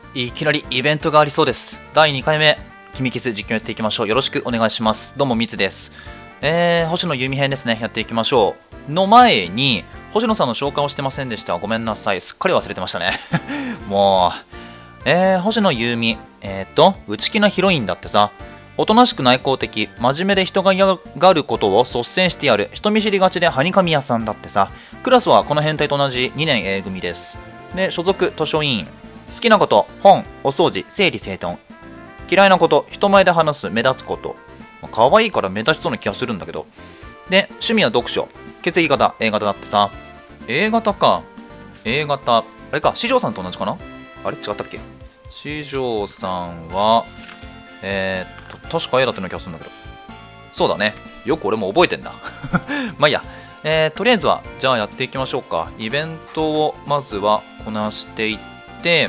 いきなりイベントがありそうです。第2回目、君キス実況やっていきましょう。よろしくお願いします。どうも、みつです。星野由美編ですね。やっていきましょう。の前に、星野さんの紹介をしてませんでした。ごめんなさい。すっかり忘れてましたね。もう、星野由美、内気なヒロインだってさ、おとなしく内向的、真面目で人が嫌がることを率先してやる、人見知りがちではにかみ屋さんだってさ、クラスはこの変態と同じ2年 A 組です。で、所属図書委員。好きなこと、本、お掃除、整理整頓。嫌いなこと、人前で話す、目立つこと。可愛いから目立ちそうな気がするんだけど。で、趣味は読書。血液型、A 型だってさ。A 型か。A 型。あれか、四条さんと同じかな。あれ違ったっけ。四条さんは、確か A だったような気がするんだけど。そうだね。よく俺も覚えてんな。まあいいや。とりあえずは、じゃあやっていきましょうか。イベントをまずはこなしていって、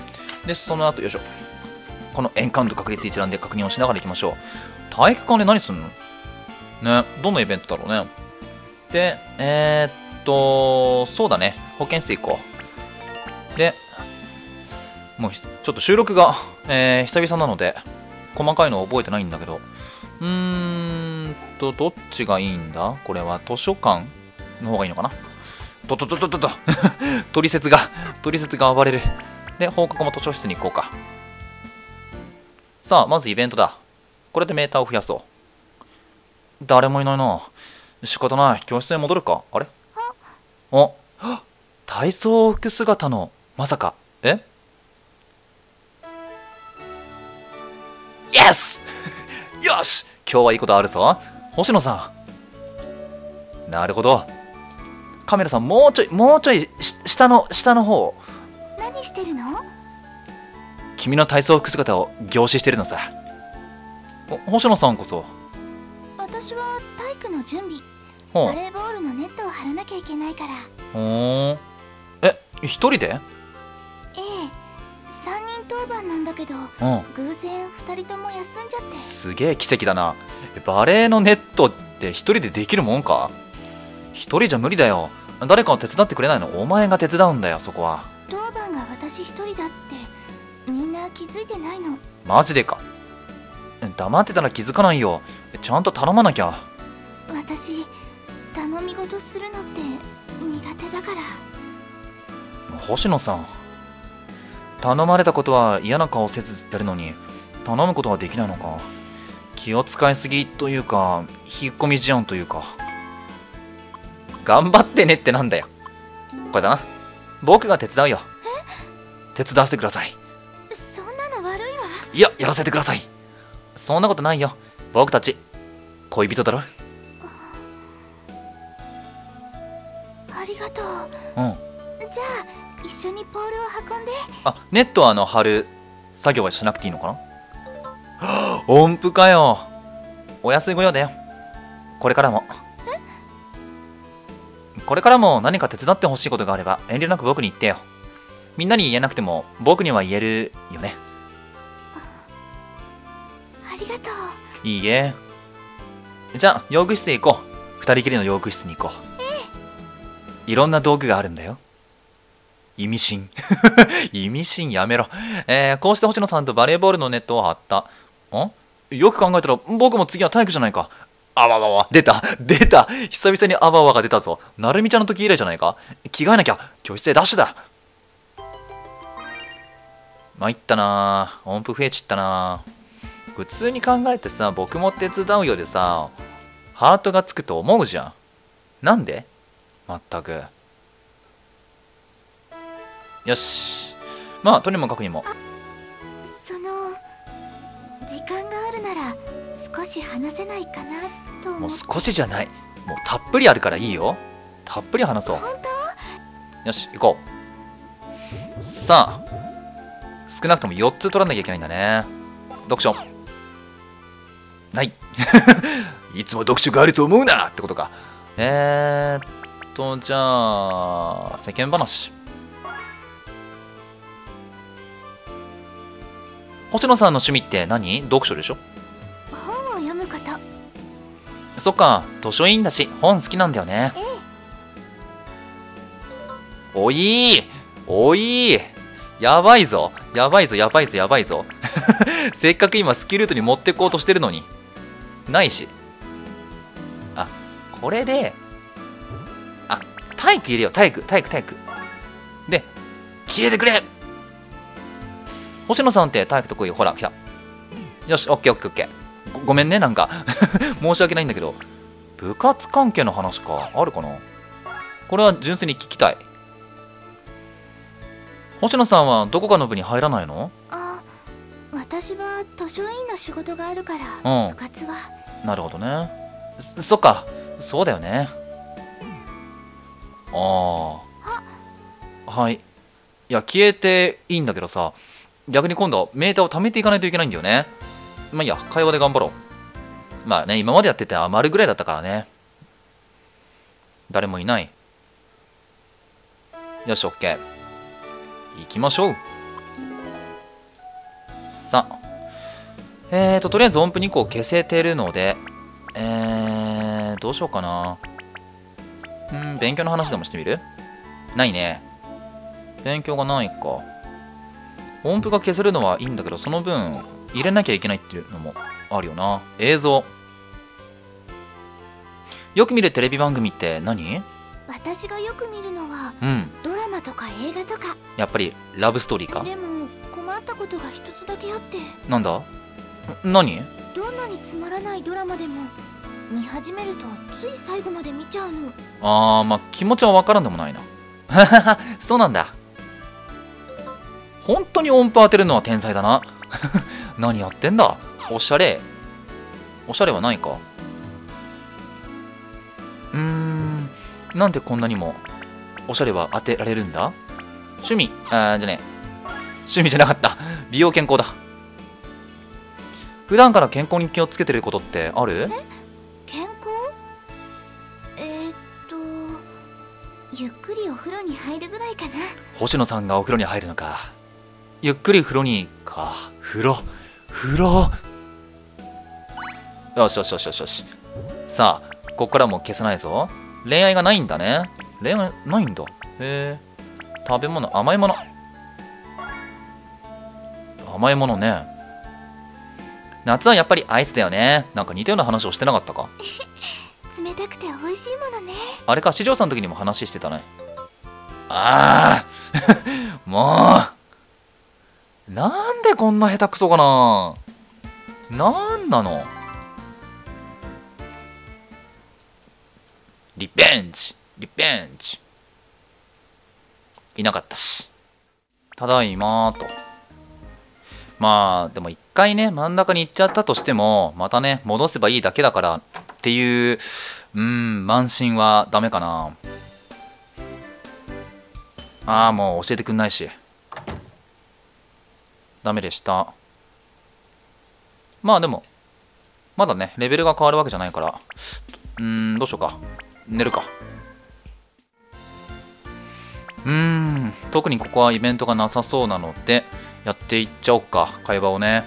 で、その後、よいしょ。このエンカウント確率一覧で確認をしながらいきましょう。体育館で何すんのね、どんなイベントだろうね。で、そうだね。保健室行こう。で、もうちょっと収録が、久々なので、細かいの覚えてないんだけど、どっちがいいんだこれは図書館の方がいいのかな取説が暴れる。で、放課後も図書室に行こうか。さあ、まずイベントだ。これでメーターを増やそう。誰もいないな。仕方ない。教室へ戻るか。あれお、体操服姿の、まさか。イエスよし今日はいいことあるぞ。星野さん。なるほど。カメラさん、もうちょい、下の方。 何してるの？ 君の体操服姿を凝視してるのさ。星野さんこそ。 私は体育の準備。バレーボールのネットを張らなきゃいけないから。 一人で？ ええ、3人当番なんだけど、偶然2人とも休んじゃって。 すげえ奇跡だな。バレーのネットって一人でできるもんか？一人じゃ無理だよ。誰かを手伝ってくれないの？お前が手伝うんだよ、そこは。 当番が私一人だってみんな気づいてないの？ マジでか？黙ってたら気づかないよ。ちゃんと頼まなきゃ。 私頼み事するのって苦手だから。 星野さん、頼まれたことは嫌な顔せずやるのに頼むことはできないのか。気を使いすぎというか引っ込み思案というか。頑張ってねってなんだよ。これだな。僕が手伝うよ。手伝わせてください。 そんなの悪いわ。 いや、やらせてください。そんなことないよ。僕たち恋人だろ。 ありがとう。じゃあ一緒にポールを運んで。 ネットは張る作業はしなくていいのかな。音符かよ。お安いご用だよ。これからも何か手伝ってほしいことがあれば遠慮なく僕に言ってよ。みんなに言えなくても僕には言えるよね。 ありがとう。 いいえ。じゃあ用具室へ行こう。二人きりの用具室に行こう。いろんな道具があるんだよ。意味深。意味深やめろ。こうして星野さんとバレーボールのネットを張った。よく考えたら僕も次は体育じゃないか。あわわわ、出た久々にあわわが出たぞ。なるみちゃんの時以来じゃないか。着替えなきゃ。教室へダッシュだ。参ったな。音符増えちったな。普通に考えてさ、僕も手伝うよりさ、ハートがつくと思うじゃん。なんで？まったく。よし。まあとにもかくにも。 時間があるなら少し話せないかなと思って。 もう少しじゃない。もうたっぷりあるからいいよ。たっぷり話そう。 本当？ よし、行こう。さあ、少なくとも4つ取らなきゃいけないんだね。読書。ない。いつも読書があると思うなってことか。じゃあ、世間話。星野さんの趣味って何？読書でしょ？ 本を読むこと。 そっか、図書委員だし本好きなんだよね。おいやばいぞやばいぞやばいぞやばいぞせっかく今スキルートに持ってこうとしてるのにないし。あ、これで体育入れよう。体育で消えてくれ。星野さんって体育得意。ほら来た。よし、オッケーオッケーオッケー。ごめんね、なんか申し訳ないんだけど、部活関係の話かあるかな。これは純粋に聞きたい。星野さんはどこかの部に入らないの？ 私は図書委員の仕事があるから、部活は。 なるほどね。そっか、そうだよね。はい。いや、消えていいんだけどさ、逆に今度はメーターを貯めていかないといけないんだよね。まあいいや、会話で頑張ろう。まあね、今までやってて余るぐらいだったからね。誰もいない。よし、オッケー。行きましょう。さあ。とりあえず音符2個消せてるので、どうしようかな。勉強の話でもしてみる？ないね。勉強がないか。音符が消せるのはいいんだけど、その分入れなきゃいけないっていうのもあるよな。映像。よく見るテレビ番組って何？ 私がよく見るのは、ドラマとか映画とか。 やっぱりラブストーリーか？ でも困ったことが一つだけあって。 なんだ？何？ どんなにつまらないドラマでも見始めるとつい最後まで見ちゃうの。 まあ気持ちは分からんでもないな。そうなんだ。本当に音符当てるのは天才だな。何やってんだ。おしゃれ。おしゃれはないか。なんでこんなにもおしゃれは当てられるんだ。趣味じゃねえ。趣味じゃなかった。美容健康だ。普段から健康に気をつけてることってある？ 健康？ゆっくりお風呂に入るぐらいかな。 星野さんがお風呂に入るのか。ゆっくり風呂にか。風呂。よしよしよしよしよし。さあ、ここからも消さないぞ。恋愛がないんだね。恋愛ないんだ。食べ物、甘いもの。甘いものね。夏はやっぱりアイスだよね。なんか似たような話をしてなかったか？ 冷たくて美味しいものね。 あれか、四条さんの時にも話してたね。もうなんでこんな下手くそかな。なんなの。リベンジいなかったし。ただいまーと。まあでも一回ね真ん中に行っちゃったとしてもまたね戻せばいいだけだからっていう慢心はダメかな。もう教えてくんないしダメでした。まあでもまだねレベルが変わるわけじゃないからどうしようか。寝るか。特にここはイベントがなさそうなのでやっていっちゃおうか。会話をね。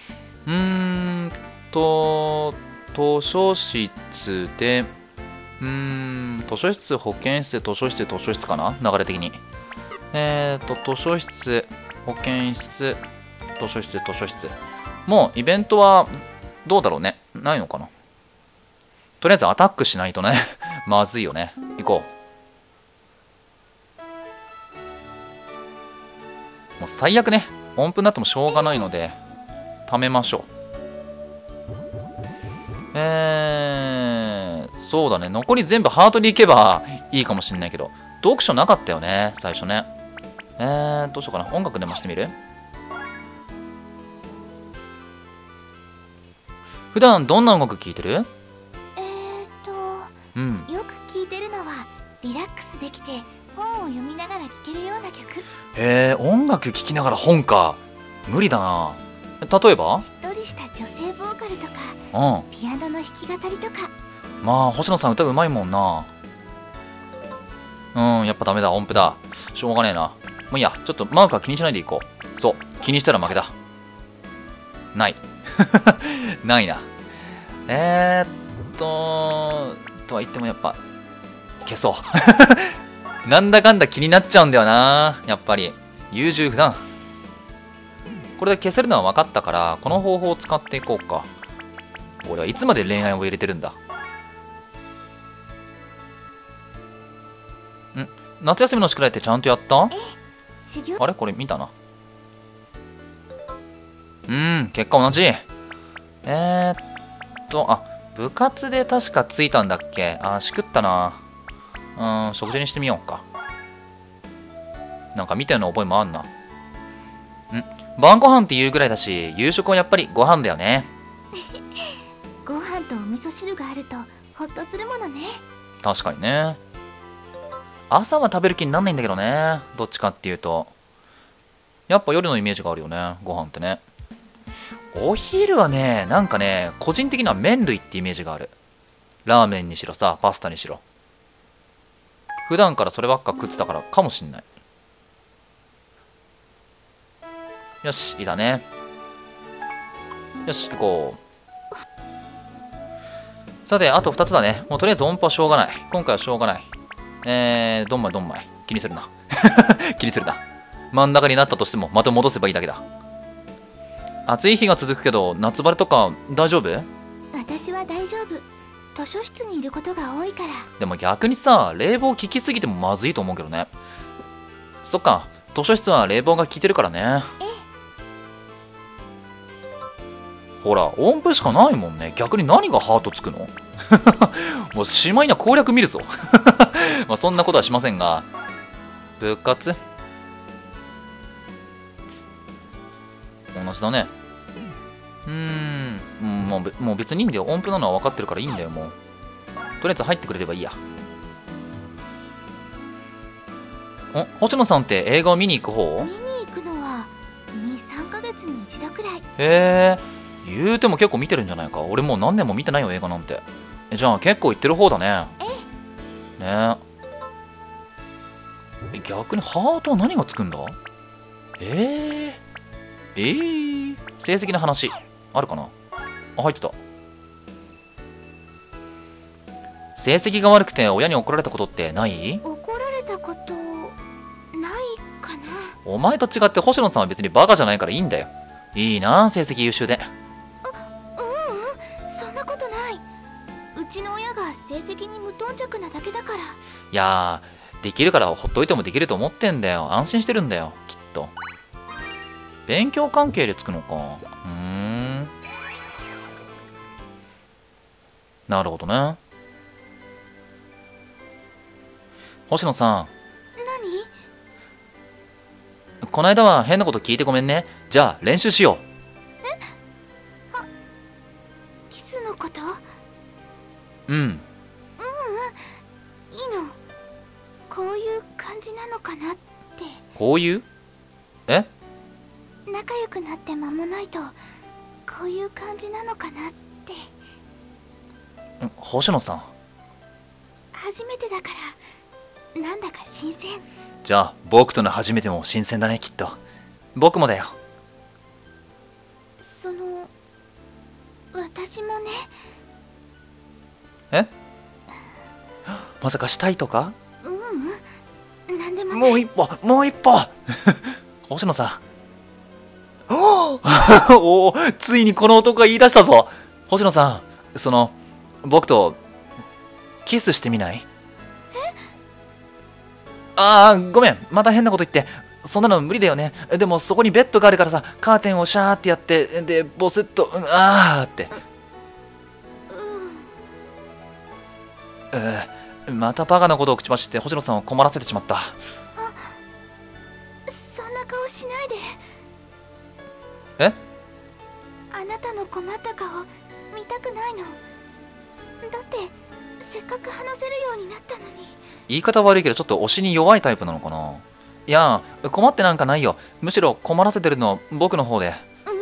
図書室で図書室、保健室、図書室かな、流れ的に。図書室、保健室、図書室。もうイベントはどうだろうね。ないのかな。とりあえずアタックしないとね。まずいよね。行こう。もう最悪ね。音符になってもしょうがないので、貯めましょう。そうだね。残り全部ハートに行けばいいかもしんないけど、読書なかったよね、最初ね。どうしようかな。音楽でもしてみる？普段どんな音楽聴いてる？ よく聴いてるのはリラックスできて本を読みながら聴けるような曲。 音楽聴きながら本か。無理だな。例えば？ しっとりした女性ボーカルとか、ピアノの弾き語りとか。 まあ星野さん歌うまいもんな。やっぱダメだ。音符だ。しょうがねえな。もういいや。ちょっとマークは気にしないでいこう。そう、気にしたら負けだ。ないないな。とは言ってもやっぱ消そうなんだかんだ気になっちゃうんだよな。やっぱり優柔不断。これで消せるのは分かったから、この方法を使っていこうか。俺はいつまで恋愛を入れてるんだ。夏休みの宿題ってちゃんとやった？あれこれ見たな。結果同じ。部活で確かついたんだっけ？しくったな。食事にしてみようか。なんか見たような覚えもあんな。晩ご飯って言うぐらいだし、夕食はやっぱりご飯だよね。 ご飯とお味噌汁があるとホッとするものね。 確かにね。朝は食べる気になんないんだけどね。どっちかっていうと。やっぱ夜のイメージがあるよね、ご飯ってね。お昼はね、なんかね、個人的には麺類ってイメージがある。ラーメンにしろさ、パスタにしろ。普段からそればっか食ってたからかもしんない。よし、いいだね。よし、行こう。さて、あと2つだね。もうとりあえず音符はしょうがない。今回はしょうがない。どんまいどんまい。気にするな。気にするな。真ん中になったとしても、また戻せばいいだけだ。暑い日が続くけど、夏バテとか大丈夫？ 私は大丈夫。図書室にいることが多いから。 でも逆にさ、冷房効きすぎてもまずいと思うけどね。そっか、図書室は冷房が効いてるからね。ほら、音符しかないもんね。逆に何がハートつくの？もうしまいには攻略見るぞ。まあそんなことはしませんが。部活？同じだね。もう別にいいんだよ。音符なのは分かってるからいいんだよ、もう。とりあえず入ってくれればいいや。星野さんって映画を見に行く方？ 見に行くのは2、3ヶ月に一度くらい。 へえ、言うても結構見てるんじゃないか。俺もう何年も見てないよ、映画なんて。じゃあ結構行ってる方だね。ねえ。逆にハートは何がつくんだ？成績の話あるかな？入ってた。成績が悪くて親に怒られたことってない？ 怒られたことないかな。 お前と違って星野さんは別にバカじゃないからいいんだよ。いいな、成績優秀で。 そんなことない。うちの親が成績に無頓着なだけだから。 いやー、できるからほっといてもできると思ってんだよ。安心してるんだよ、きっと。勉強関係でつくのか。なるほどね。星野さん。 何？ こないだは変なこと聞いてごめんね。じゃあ練習しよう。 キスのこと？ いいの。 こういう感じなのかなって。 こういう？ 仲良くなって間もないとこういう感じなのかなって。 星野さん。 初めてだからなんだか新鮮。 じゃあ僕との初めても新鮮だね、きっと。僕もだよ。 私もね。 まさかしたいとか？ なんでもない。 もう一歩星野さん。おお、ついにこの男が言い出したぞ。星野さん、僕とキスしてみない？ごめん、また変なこと言って。そんなの無理だよね。でもそこにベッドがあるからさ、カーテンをシャーってやって、でボスッとって。またバカなことを口走って星野さんを困らせてしまった。 そんな顔しないで。あなたの困った顔見たくないの。だってせっかく話せるようになったのに。 言い方悪いけどちょっと推しに弱いタイプなのかな。いや困ってなんかないよ。むしろ困らせてるの僕の方で。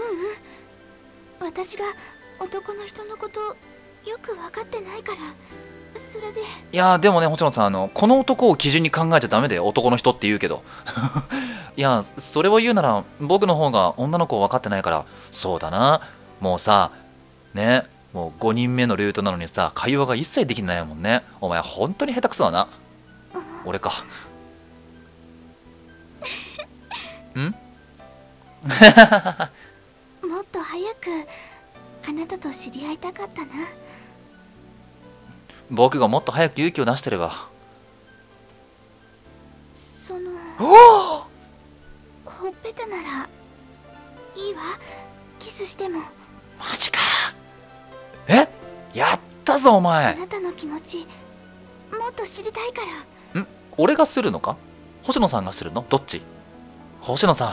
私が男の人のことよく分かってないから。それで。 いやでもね、星野さん、この男を基準に考えちゃダメだよ。男の人って言うけど。いやそれを言うなら僕の方が女の子を分かってないから。そうだな、もうさね、もう5人目のルートなのにさ、会話が一切できないもんね。お前本当に下手くそだな。俺か。 んもっと早くあなたと知り合いたかったな。 僕がもっと早く勇気を出してれば。 そのおお、 ほっぺたならいいわ。キスしても。 マジか。え、やったぞおあ前。 なたの気持ちもっと知りたいから。 俺がするのか、星野さんがするの、どっち？星野さん。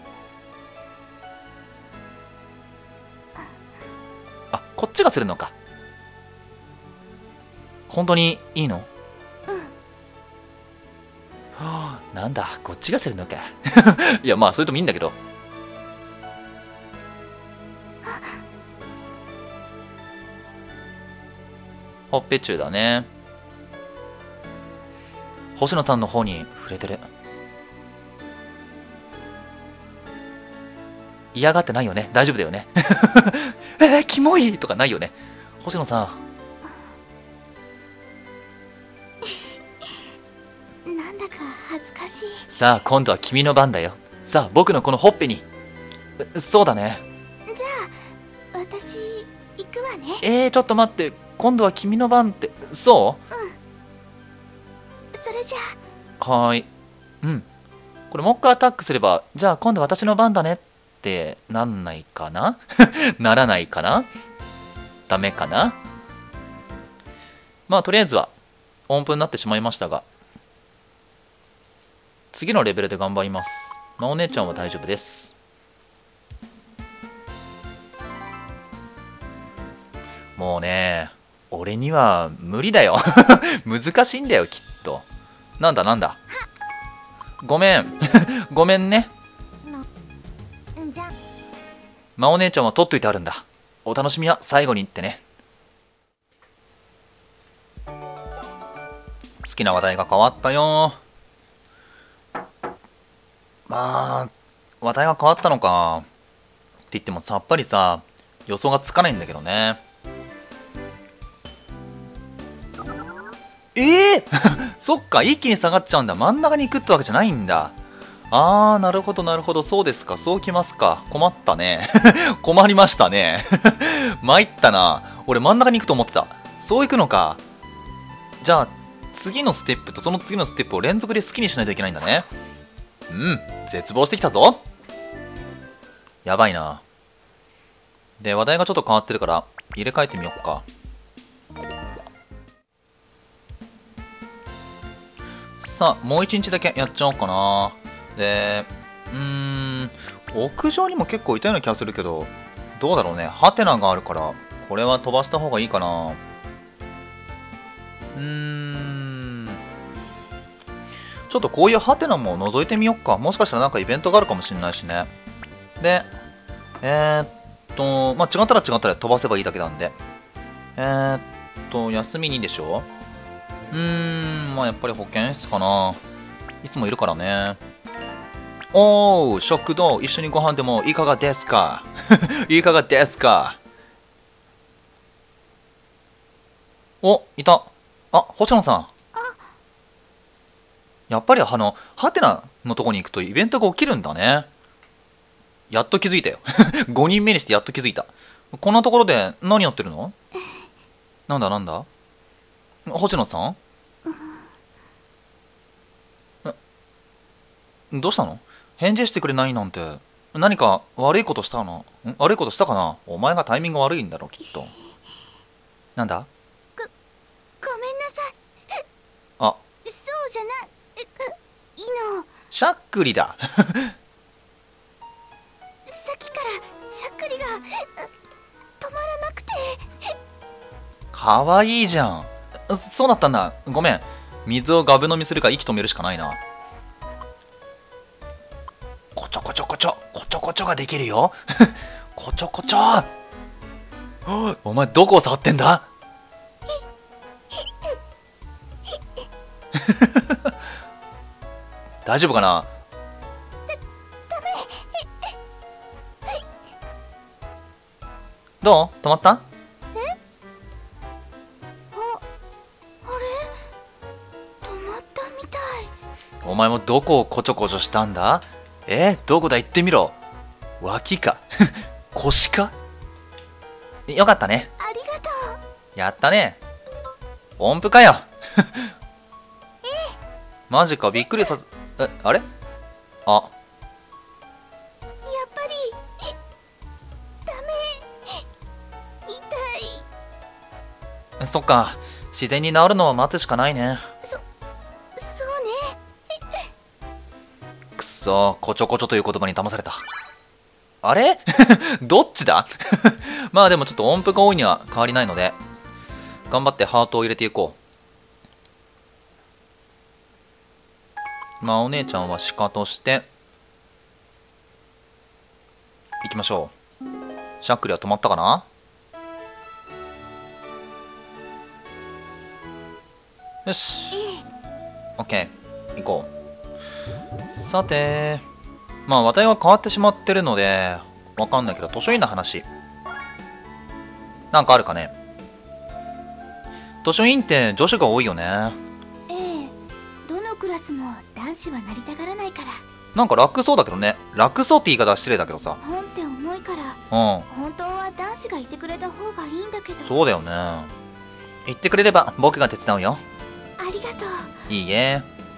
あ、こっちがするのか。本当にいいの？はあ、なんだ、こっちがするのか。いや、まあそれともいいんだけど。ほっぺ中だね。星野さんの方に触れてる。嫌がってないよね、大丈夫だよね。キモいとかないよね、星野さん。なんだか恥ずかしい。 さあ今度は君の番だよ。さあ僕のこのほっぺに。そうだね。 じゃあ私行くわね。 ちょっと待って、今度は君の番って。そう？ それじゃあはーい。これもう一回アタックすれば、じゃあ今度私の番だねってなんないかな。ならないかな。ダメかな。まあとりあえずは音符になってしまいましたが、次のレベルで頑張ります。まあお姉ちゃんは大丈夫です。もうね、俺には無理だよ。難しいんだよきっと。なんだなんだ。ごめん。ごめんね。 じゃあまあお姉ちゃんは取っといてあるんだ。お楽しみは最後にってね。好きな話題が変わったよ。まあ話題が変わったのかって言ってもさっぱりさ予想がつかないんだけどね。そっか、一気に下がっちゃうんだ。真ん中に行くってわけじゃないんだ。あー、なるほどなるほど、そうですか、そうきますか。困ったね。困りましたね。参ったな。俺真ん中に行くと思ってた。そう行くのか。じゃあ次のステップとその次のステップを連続で好きにしないといけないんだね。絶望してきたぞ。やばいな。で、話題がちょっと変わってるから入れ替えてみよっか。さあもう一日だけやっちゃおうかな。で屋上にも結構いたような気がするけど、どうだろうね。ハテナがあるからこれは飛ばした方がいいかな。ちょっとこういうハテナも覗いてみよっか。もしかしたらなんかイベントがあるかもしれないしね。でまあ違ったら違ったら飛ばせばいいだけなんで、休みにでしょ。まあやっぱり保健室かな。いつもいるからね。おー、食堂一緒にご飯でもいかがですか。いかがですか。お、いた。あ、星野さん。やっぱりハテナのとこに行くとイベントが起きるんだね。やっと気づいたよ。5人目にしてやっと気づいた。こんなところで何やってるの。なんだなんだ星野さん。どうしたの。返事してくれないなんて。何か悪いことしたの。悪いことしたかな。お前がタイミング悪いんだろきっと。なんだ。 ごめんなさい。 あ、 そうじゃないの。 しゃっくりだ。 さっきからしゃっくりが止まらなくて。 かわいいじゃん。そうだったんだ。ごめん。水をガブ飲みするか息止めるしかないな。こちょこちょこちょこちょこちょができるよ。こちょこちょ。お前どこを触ってんだ。大丈夫かな。どう？止まった？ あれ止まったみたい。 お前もどこをこちょこちょしたんだ。 どこだ言ってみろ。脇か腰か。よかったね。 ありがとう。 やったね。音符かよマジか、びっくりさせ、あれあ、 やっぱりダメ。痛い。 そっか、自然に治るのは待つしかないね。 そうね。 くそ、こちょこちょという言葉に騙された。あれどっちだまあでもちょっと音符が多いには変わりないので、頑張ってハートを入れていこう。まあお姉ちゃんは鹿として行きましょう。しゃっくりは止まったかな。よし OK 行こう。さて、まあ話題は変わってしまってるのでわかんないけど、図書院の話なんかあるかね。図書院って女子が多いよね。 どのクラスも男子はなりたがらないから。 なんか楽そうだけどね。楽そうって言い方は失礼だけどさ。 本って重いから、 本当は男子がいてくれた方がいいんだけど。 そうだよね。言ってくれれば僕が手伝うよ。 ありがとう。 いいえ。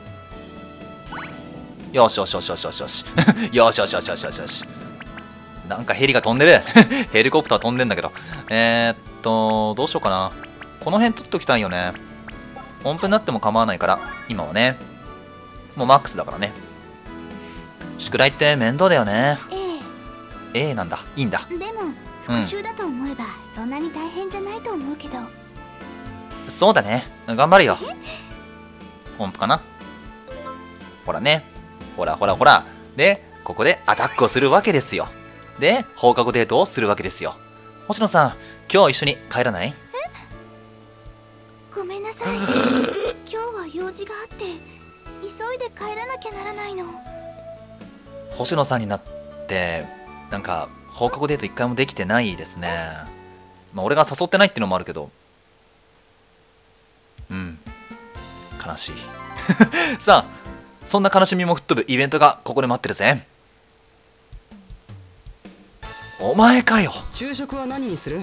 よしよしよしよしよしよしよしよしよしよしよしよし。なんかヘリが飛んでるヘリコプター飛んでんだけど。どうしようかな。この辺取っときたいよね。音符になっても構わないから、今はね。もうマックスだからね。宿題って面倒だよね。なんだ。いいんだ。 でも復習だと思えばそんなに大変じゃないと思うけど。 そうだね。頑張るよ。音符かな。ほらね。ほらほらほら。で、ここでアタックをするわけですよ。で、放課後デートをするわけですよ。星野さん、今日一緒に帰らない？ ごめんなさい。今日は用事があって急いで帰らなきゃならないの。 星野さんになってなんか放課後デート一回もできてないですね。まあ俺が誘ってないっていうのもあるけど、悲しいさあ、そんな悲しみも吹っ飛ぶイベントがここで待ってるぜ。お前かよ。 昼食は何にする？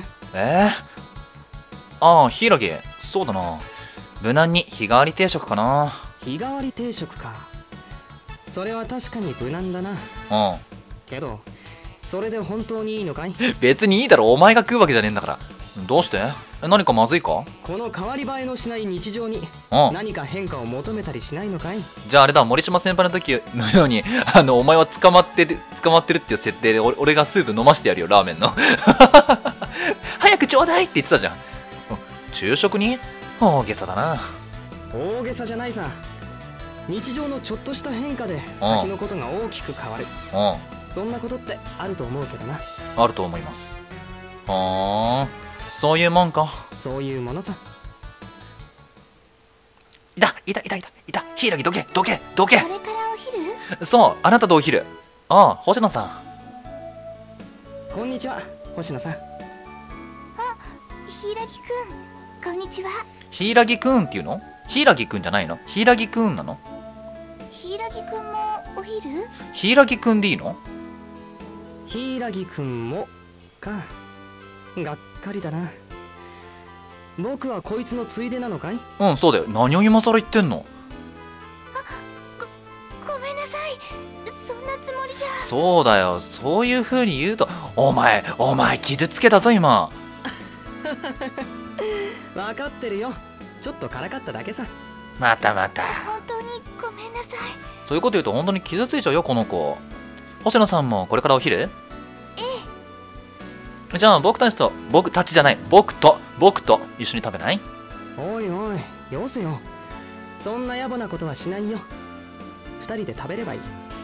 ああ、柊、そうだな。無難に日替わり定食かな。 日替わり定食か。それは確かに無難だな。けどそれで本当にいいのかい？ 別にいいだろ、お前が食うわけじゃねえんだから。どうして？何かまずいか？ この変わり映えのしない日常に何か変化を求めたりしないのかい？ じゃああれだ、森島先輩の時のようにお前は捕まってるっていう設定で俺がスープ飲ましてやるよ、ラーメンの早くちょうだいって言ってたじゃん。昼食に大げさだな。 大げさじゃないさ。日常のちょっとした変化で先のことが大きく変わる。そんなことってあると思うけどな。 あると思います。そういうもんか。 そういうものさ。 いた柊、どけ。 これからお昼？ そう、あなたとお昼。ああ、星野さん。 こんにちは、星野さん。 柊くん、こんにちは。 柊くんっていうの？柊くんじゃないの？柊くんなの？ 柊くんもお昼？ 柊くんでいいの？ 柊くんもか。がっかりだな。僕はこいつのついでなのかい？ そうだよ。何を今更言ってんの？ ごめんなさい。そんなつもりじゃ。 そうだよ、そういう風に言うとお前傷つけたぞ今分かってるよ。ちょっとからかっただけさ。 また本当にごめんなさい。 そういうこと言うと本当に傷ついちゃうよ、この子。星野さんもこれからお昼？じゃあ僕と一緒に食べない？ おいおい、よせよ。そんな野暮なことはしないよ。二人で食べればいい。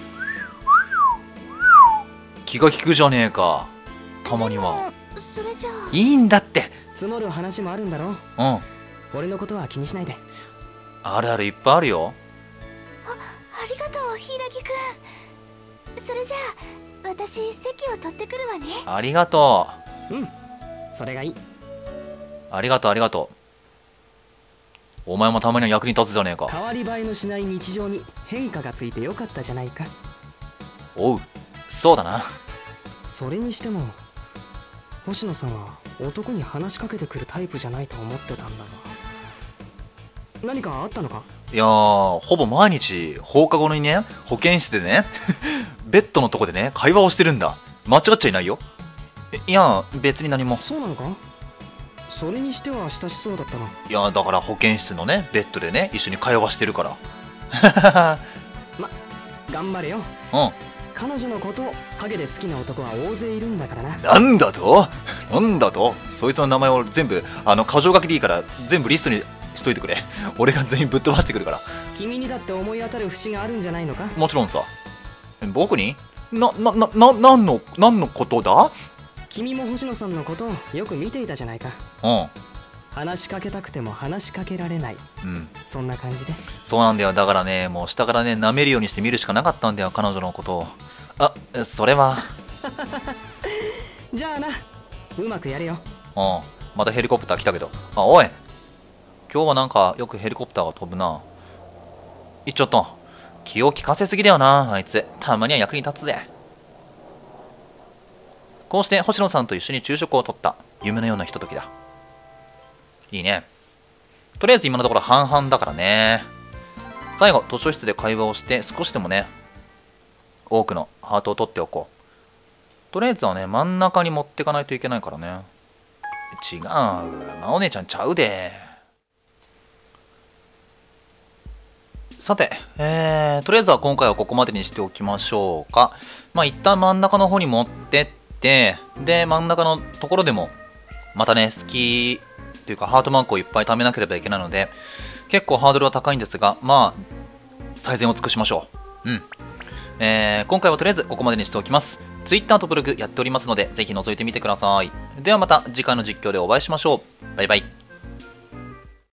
気が利くじゃねえか、たまには。 それじゃあいいんだって。 積もる話もあるんだろ。俺のことは気にしないで。 あるある、いっぱいあるよ。 ありがとう、柊くん。それじゃあ私席を取ってくるわね。 ありがとう。それがいい。 ありがとう。お前もたまには役に立つじゃねえか。 変わり映えのしない日常に変化がついてよかったじゃないか。 おう、そうだな。 それにしても星野さんは男に話しかけてくるタイプじゃないと思ってたんだが、何かあったのか？ いやー、ほぼ毎日放課後にね、保健室でねベッドのとこでね会話をしてるんだ。間違っちゃいないよ。いや別に何も。 そうなのか？それにしては親しそうだったな。 いやだから保健室のねベッドでね一緒に会話してるからま、頑張れよ。 うん。 彼女のことを陰で好きな男は大勢いるんだからな。 なんだとなんだと、そいつの名前を全部箇条書きでいいから全部リストにしといてくれ。俺が全員ぶっ飛ばしてくるから。 君にだって思い当たる節があるんじゃないのか？ もちろんさ。僕に何のことだ？ 君も星野さんのことをよく見ていたじゃないか。 うん。 話しかけたくても話しかけられない。 うん。 そんな感じで。 そうなんだよ。だからね、もう下からね舐めるようにして見るしかなかったんだよ、彼女のことを。あ、それはじゃあな、うまくやれよ。 うん。またヘリコプター来たけど。あ、おい、今日はなんかよくヘリコプターが飛ぶな。ちょっと気を利かせすぎだよな、あいつ。たまには役に立つぜ。こうして星野さんと一緒に昼食をとった夢のようなひとときだ。いいね。とりあえず今のところ半々だからね。最後図書室で会話をして少しでもね多くのハートを取っておこう。とりあえずはね真ん中に持ってかないといけないからね。違う、まお姉ちゃんちゃうで。さて、とりあえずは今回はここまでにしておきましょうか。まあ一旦真ん中の方に持ってって、で真ん中のところでもまたね好きというかハートマークをいっぱい貯めなければいけないので結構ハードルは高いんですが、まあ最善を尽くしましょう。うん。今回はとりあえずここまでにしておきます。Twitter とブログやっておりますのでぜひ覗いてみてください。ではまた次回の実況でお会いしましょう。バイバイ。